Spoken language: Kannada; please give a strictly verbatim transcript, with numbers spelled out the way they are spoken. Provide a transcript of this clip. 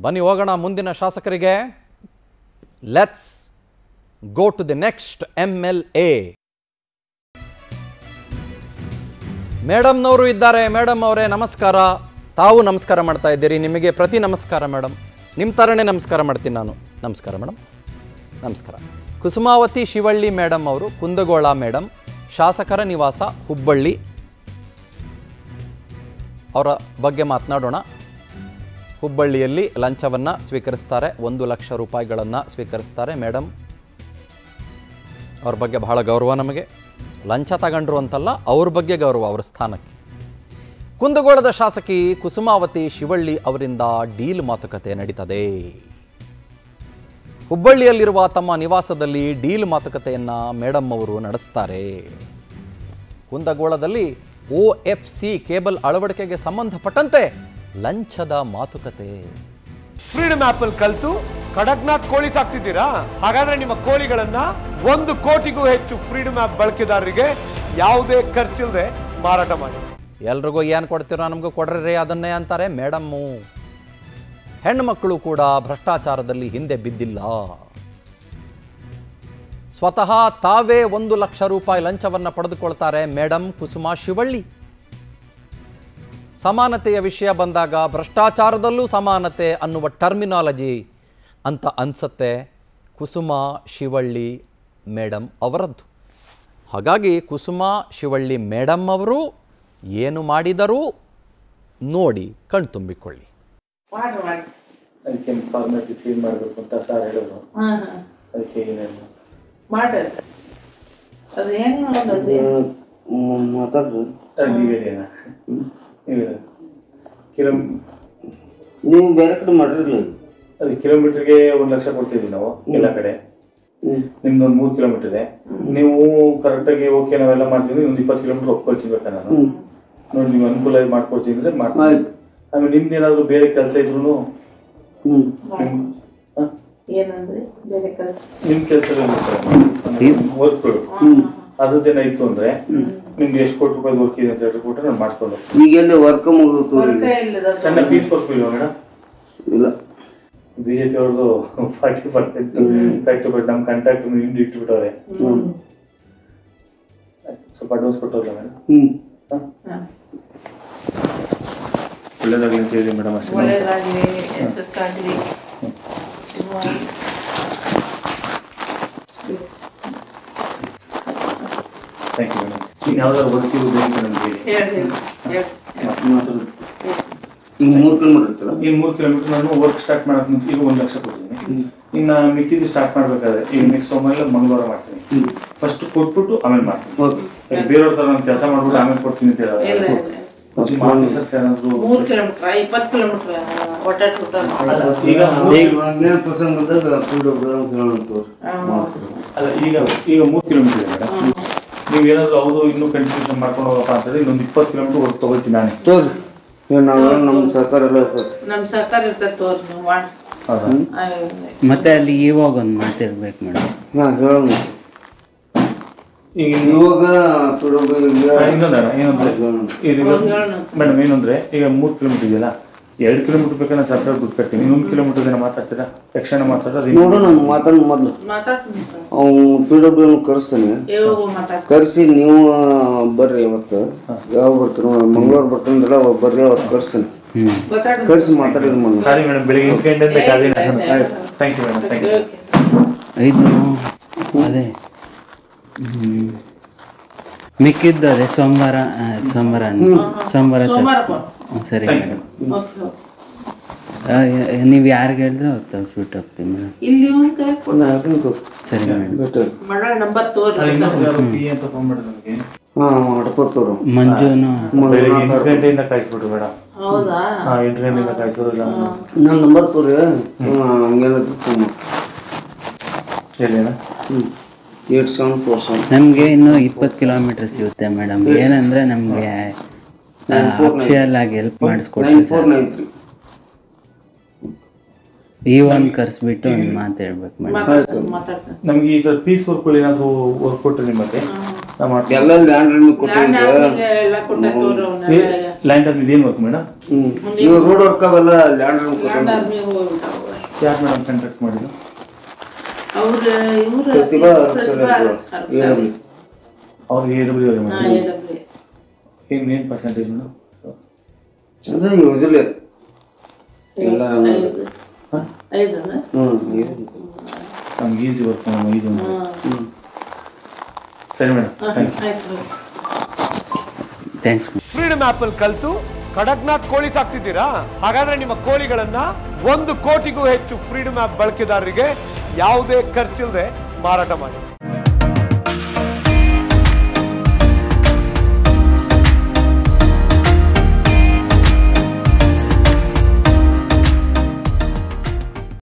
ಬನ್ನಿ ಹೋಗೋಣ ಮುಂದಿನ ಶಾಸಕರಿಗೆ. Let's go to the next M L A. ಮೇಡಮ್ನವರು ಇದ್ದಾರೆ. ಮೇಡಮ್ ಅವರೇ ನಮಸ್ಕಾರ. ತಾವು ನಮಸ್ಕಾರ ಮಾಡ್ತಾ ಇದ್ದೀರಿ. ನಿಮಗೆ ಪ್ರತಿ ನಮಸ್ಕಾರ ಮೇಡಮ್. ನಿಮ್ಮ ಥರನೇ ನಮಸ್ಕಾರ ಮಾಡ್ತೀನಿ ನಾನು. ನಮಸ್ಕಾರ ಮೇಡಮ್. ನಮಸ್ಕಾರ. ಕುಸುಮಾವತಿ ಶಿವಳ್ಳಿ ಮೇಡಮ್ ಅವರು, ಕುಂದಗೋಳ ಮೇಡಮ್, ಶಾಸಕರ ನಿವಾಸ ಹುಬ್ಬಳ್ಳಿ. ಅವರ ಬಗ್ಗೆ ಮಾತನಾಡೋಣ. ಹುಬ್ಬಳ್ಳಿಯಲ್ಲಿ ಲಂಚವನ್ನು ಸ್ವೀಕರಿಸ್ತಾರೆ, ಒಂದು ಲಕ್ಷ ರೂಪಾಯಿಗಳನ್ನು ಸ್ವೀಕರಿಸ್ತಾರೆ ಮೇಡಮ್. ಅವ್ರ ಬಗ್ಗೆ ಬಹಳ ಗೌರವ ನಮಗೆ. ಲಂಚ ತಗೊಂಡ್ರು ಅಂತಲ್ಲ, ಅವ್ರ ಬಗ್ಗೆ ಗೌರವ, ಅವರ ಸ್ಥಾನಕ್ಕೆ. ಕುಂದಗೋಳದ ಶಾಸಕಿ ಕುಸುಮಾವತಿ ಶಿವಳ್ಳಿ ಅವರಿಂದ ಡೀಲ್ ಮಾತುಕತೆ ನಡೀತದೆ. ಹುಬ್ಬಳ್ಳಿಯಲ್ಲಿರುವ ತಮ್ಮ ನಿವಾಸದಲ್ಲಿ ಡೀಲ್ ಮಾತುಕತೆಯನ್ನು ಮೇಡಮ್ ಅವರು ನಡೆಸ್ತಾರೆ. ಕುಂದಗೋಳದಲ್ಲಿ ಒ ಎಫ್ ಸಿ ಕೇಬಲ್ ಅಳವಡಿಕೆಗೆ ಸಂಬಂಧಪಟ್ಟಂತೆ ಲಂಚದ ಮಾತುಕತೆ. ಫ್ರೀಡಮ್ ಆಪ್ ಅಲ್ಲಿ ಕಲಿತು ಕಡಕ್ನಾಥ್ ಕೋಳಿ ಸಾಕ್ತಿದ್ದೀರಾ? ಹಾಗಾದ್ರೆ ನಿಮ್ಮ ಕೋಳಿಗಳನ್ನ ಒಂದು ಕೋಟಿಗೂ ಹೆಚ್ಚು ಫ್ರೀಡಮ್ ಆಪ್ ಬಳಕೆದಾರರಿಗೆ ಯಾವುದೇ ಖರ್ಚಿಲ್ಲದೆ ಮಾರಾಟ ಮಾಡಿ. ಎಲ್ರಿಗೂ ಏನು ಕೊಡ್ತೀರೋ ನಮಗೂ ಕೊಡ್ರಿ ಅದನ್ನೇ ಅಂತಾರೆ ಮೇಡಮ್ಮು. ಹೆಣ್ಣು ಮಕ್ಕಳು ಕೂಡ ಭ್ರಷ್ಟಾಚಾರದಲ್ಲಿ ಹಿಂದೆ ಬಿದ್ದಿಲ್ಲ. ಸ್ವತಃ ತಾವೇ ಒಂದು ಲಕ್ಷ ರೂಪಾಯಿ ಲಂಚವನ್ನು ಪಡೆದುಕೊಳ್ತಾರೆ ಮೇಡಮ್ ಕುಸುಮಾ ಶಿವಳ್ಳಿ. ಸಮಾನತೆಯ ವಿಷಯ ಬಂದಾಗ ಭ್ರಷ್ಟಾಚಾರದಲ್ಲೂ ಸಮಾನತೆ ಅನ್ನುವ ಟರ್ಮಿನಾಲಜಿ ಅಂತ ಅನಿಸುತ್ತೆ ಕುಸುಮಾ ಶಿವಳ್ಳಿ ಮೇಡಮ್ ಅವರದ್ದು. ಹಾಗಾಗಿ ಕುಸುಮಾ ಶಿವಳ್ಳಿ ಮೇಡಮ್ ಅವರು ಏನು ಮಾಡಿದರೂ ನೋಡಿ ಕಣ್ತುಂಬಿಕೊಳ್ಳಿ. ಅದಕ್ಕೆ ಫಾರ್ಮಾಲಿಟಿ ಸೀಲ್ ಮಾಡಬೇಕು ಅಂತ ಸರ್ ಹೇಳಿದ್ರು. ಅದಕ್ಕೆ ಏನೇನು ನೀವು ಬೇರೆ ಕಡೆ ಮಾಡಿರಲಿಲ್ಲ. ಅದು ಕಿಲೋಮೀಟರ್ಗೆ ಒಂದು ಲಕ್ಷ ಕೊಡ್ತಿದ್ವಿ ನಾವು ಎಲ್ಲ ಕಡೆ. ನಿಮ್ದು ಒಂದು ಮೂರು ಕಿಲೋಮೀಟರ್ ಇದೆ. ನೀವು ಕರೆಕ್ಟಾಗಿ ಓಕೆ ನಾವೆಲ್ಲ ಮಾಡ್ತೀವಿ. ಒಂದು ಇಪ್ಪತ್ತು ಕಿಲೋಮೀಟರ್ ಒಪ್ಕೊಳ್ತಿರ್ಬೇಕಾ ನಾನು ನೋಡಿ, ನೀವು ಅನುಕೂಲ ಮಾಡ್ಕೊಡ್ತೀನಿ ಅಂದ್ರೆ ಮಾಡ್ತೀನಿ. ಆಮೇಲೆ ನಿಮ್ದು ಏನಾದ್ರು ಬೇರೆ ಕೆಲಸ ಇದ್ರು ನಿಮ್ ಕೆಲಸ ವರ್ಕ್ಗಳು ಅದ್ರದ್ದೇನ ಇತ್ತು ಅಂದ್ರೆ ನಿಮ್ಗೆ ಎಷ್ಟು ಕೋಟಿ ರೂಪಾಯಿ ವರ್ಕ್ ಇದೆ ಅಂತ ಹೇಳ್ಕೊಟ್ರೆ ನಾನು ಮಾಡ್ಕೊಂಡು ಈಗೆಲ್ಲ ವರ್ಕ್ ಮುಗಿದು ಸಣ್ಣ ಪೀಸ್ ವರ್ಕ್ ಇಲ್ವಾ ಮೇಡಮ್? ಇಲ್ಲ, ಬಿಜೆಪಿ ಅವ್ರದ್ದು ಫಾರ್ಟಿ ಪರ್ಸೆಂಟ್ ಫ್ಯಾಕ್ಟ್ ಬಟ್ ನಮ್ ಕಾಂಟ್ಯಾಕ್ಟ್ ಹಿಂದೆ ಇಟ್ಬಿಟ್ಟವ್ರೆ. ಸ್ವಲ್ಪ ಅಡ್ವಾನ್ಸ್ ಕೊಟ್ಟವ್ರಲ್ಲ ಮೇಡಮ್? ಒಳ್ಳೇದಾಗ್ಲಿ ಅಂತ ಹೇಳಿ ಮೇಡಮ್. ಅಷ್ಟೇ ಥ್ಯಾಂಕ್ ಯು ಮೇಡಮ್. ಇನ್ನು ಯಾವ್ದಾದ್ರು ವರ್ಕ್ ಇರೋದು ನಮ್ಗೆ ಈಗ ಮೂರು ಕಿಲೋಮೀಟರ್ ಇರ್ತಲ್ಲ, ಈ ಮೂರು ಕಿಲೋಮೀಟರ್ ನಾನು ವರ್ಕ್ ಸ್ಟಾರ್ಟ್ ಮಾಡಕ್ ಮುಂಚೆ ಈಗ ಒಂದು ಲಕ್ಷ ಕೊಡ್ತೀನಿ. ಇನ್ನು ಮಿಕ್ಕಿದ್ದು ಸ್ಟಾರ್ಟ್ ಮಾಡ್ಬೇಕಾದ್ರೆ ಈಗ ನೆಕ್ಸ್ಟ್ ಸೋಮವಾರ ಮಂಗಳವಾರ ಮಾಡ್ತೀನಿ. ಫಸ್ಟ್ ಕೊಟ್ಬಿಟ್ಟು ಆಮೇಲೆ ಮಾಡ್ತೀನಿ. ಬೇರೆಯವ್ರ ತರ ನಾನು ಕೆಲಸ ಮಾಡ್ಬಿಟ್ಟು ಆಮೇಲೆ ಕೊಡ್ತೀನಿ ಅಂತ ಹೇಳೋದು. ಅಲ್ಲ ಈಗ ಈಗ ಮೂರು ಕಿಲೋಮೀಟರ್ ಇದೆ ಮೇಡಮ್. ನೀವು ಏನಾದ್ರು ಹೌದು ಇನ್ನೂ ಕಂಟಿನ್ಯೂಷನ್ ಮಾಡ್ಕೊಂಡು ಹೋಗಪ್ಪ ಅಂತಂದ್ರೆ ಇನ್ನೊಂದು ಇಪ್ಪತ್ತು ಕಿಲೋಮೀಟರ್ ವರ್ಕ್ ತಗೋತೀನಿ ನಾನೇ. ನಮ್ಮ ಸರ್ಕಾರ ಎಲ್ಲ ನಮ್ಮ ಸರ್ಕಾರ ಇರ್ತದೆ ತೋರಿ. ಮತ್ತೆ ಅಲ್ಲಿ ಇವಾಗ ಒಂದು ಮಾತಿರ್ಬೇಕು ಮೇಡಮ್. ಹಾ ಹೇಳೋಣ. ಈಗ ಇವಾಗ ಇನ್ನೊಂದರ ಏನಂದ್ರೆ ಮೇಡಮ್ ಏನಂದ್ರೆ ಈಗ ಮೂರು ಕಿಲೋಮೀಟರ್ ಇದೆಯಲ್ಲ, ಎರಡು ಕಿಲೋಮೀಟರ್ ಬೇಕಾದ್ರೆ ನಾನು ಸರ್ಕಾರ ದುಡ್ಡು ಕಟ್ತೀನಿ. ಇನ್ನೊಂದು ಕಿಲೋಮೀಟರ್ ದಿನ ಮಾತಾಡ್ತೀರಾ? ತಕ್ಷಣ ಮಾತಾಡೋದು ನೋಡು. ನಾನು ಮಾತಾಡ ಮೊದಲು ಅವ್ನು ಪಿ ಡಬ್ಲ್ಯೂ ಕರೆಸ್ತಾನೆ. ಕರೆಸಿ ನೀವು ಬರ್ರಿ ಅವತ್ತು. ಯಾವಾಗ ಬರ್ತೀರ? ಮಂಗಳವಾರ ಬರ್ತಾನಂದ್ರೆ ಅವಾಗ ಬರ್ರಿ, ಅವತ್ತು ಕರೆಸ್ತಾನೆ. ಕರೆಸಿ ಮಾತಾಡಿದ್ ಮಾಡಿ. ಸಾರಿ ಮೇಡಮ್, ಬೆಳಿಗ್ಗೆ ಎಂಟು ಗಂಟೆ thank you madam. Thank you. ಐದು ಅದೇ ಮಿಕ್ಕಿದ್ದು ಅದೇ ಸೋಮವಾರ ಸೋಮವಾರ ಸೋಮವಾರ ಸರಿ ಮೇಡಮ್. ನೀವು ಯಾರಿಗೆ ಹೇಳಿದ್ರೆ ಅವ್ರು ಶೂಟ್ ಆಗ್ತೀವಿ ಮೇಡಮ್. ಸರಿ ಮೇಡಮ್. ಮಂಜುನು ಎಂಟು ಗಂಟೆಯಿಂದ ಕಾಯಿಸ್ಬಿಟ್ರು ಮೇಡಮ್. ಎಂಟು ಗಂಟೆಯಿಂದ ಕಾಯಿಸೋದಿಲ್ಲ. ನನ್ನ ನಂಬರ್ ತೋರಿ. ಹಂಗೇನಾದ್ರು ತುಂಬ ಎಲ್ಲಿನ ಏಟ್ ಸೆವೆನ್ ಫೋರ್ ಸೆವೆನ್. ನಮಗೆ ಇನ್ನೂ ಇಪ್ಪತ್ತು ಕಿಲೋಮೀಟರ್ ಸಿಗುತ್ತೆ ಮೇಡಮ್. ಏನಂದ್ರೆ ನಮಗೆ ಅಫಿಷಿಯಲ್ ಆಗಿ ಹೆಲ್ಪ್ ಮಾಡಿಸ್ಕೊಡ್ತೀವಿ ಸರ್. ಈ ಒಂದು ಕರ್ಸ್ಬಿಟ್ಟು ಒಂದು ಮಾತು ಹೇಳ್ಬೇಕು ಮೇಡಮ್. ನಮ್ಗೆ ಈಗ ಪೀಸ್ ವರ್ಕ್ ಏನಾದ್ರು ವರ್ಕ್ ಕೊಟ್ಟರೆ ನಿಮಗೆ ಎಲ್ಲ ಲ್ಯಾಂಡ್ ಕೊಟ್ಟಿದ್ದೆ. ಲ್ಯಾಂಡ್ ಆರ್ಮಿ ಏನು ವರ್ಕ್ ಮೇಡಮ್? ಇವು ರೋಡ್ ವರ್ಕ್ ಅವೆಲ್ಲ ಲ್ಯಾಂಡ್ ಲ್ಯಾಂಡ್ ಆರ್ಮಿ ಹೋಗ್ಬಿಟ್ಟಾವ. ಯಾರು ಮೇಡಮ್ ಕಾಂಟ್ರಾಕ್ಟ್ ಮಾಡಿದ್ರು? ಅವ್ರ ಇವ್ರ ಪ್ರತಿಭಾ ಅವ್ರಿಗೆ ಎ ಡಬ್ಲ್ಯೂ ಹಾ ಎ ಡಬ್ಲ್ಯೂ ಏನು ಏನು ಪರ್ಸೆಂಟೇಜ್ ಮೇಡಮ್? ಅದ ಯೂಸಲಿ ಎಲ್ಲ ಐದನ ಹ್ಞೂ ನಮ್ಗೆ ಈಸಿ ವರ್ಕ್ ಮೇಡಮ್ ಈಸಿ. ಹ್ಞೂ ಸರಿ ಮೇಡಮ್, ಥ್ಯಾಂಕ್ ಯು. ಆಯ್ತು. ಥ್ಯಾಂಕ್ಸ್. ಫ್ರೀಡಮ್ ಆಪ್ ಅಲ್ಲಿ ಕಲ್ತು ಕಡಕ್ನಾಥ್ ಕೋಳಿ ಸಾಕ್ತಿದ್ದೀರಾ? ಹಾಗಾದ್ರೆ ನಿಮ್ಮ ಕೋಳಿಗಳನ್ನ ಒಂದು ಕೋಟಿಗೂ ಹೆಚ್ಚು ಫ್ರೀಡಮ್ ಆಪ್ ಬಳಕೆದಾರರಿಗೆ ಯಾವುದೇ ಖರ್ಚಿಲ್ಲದೆ ಮಾರಾಟ ಮಾಡಿ.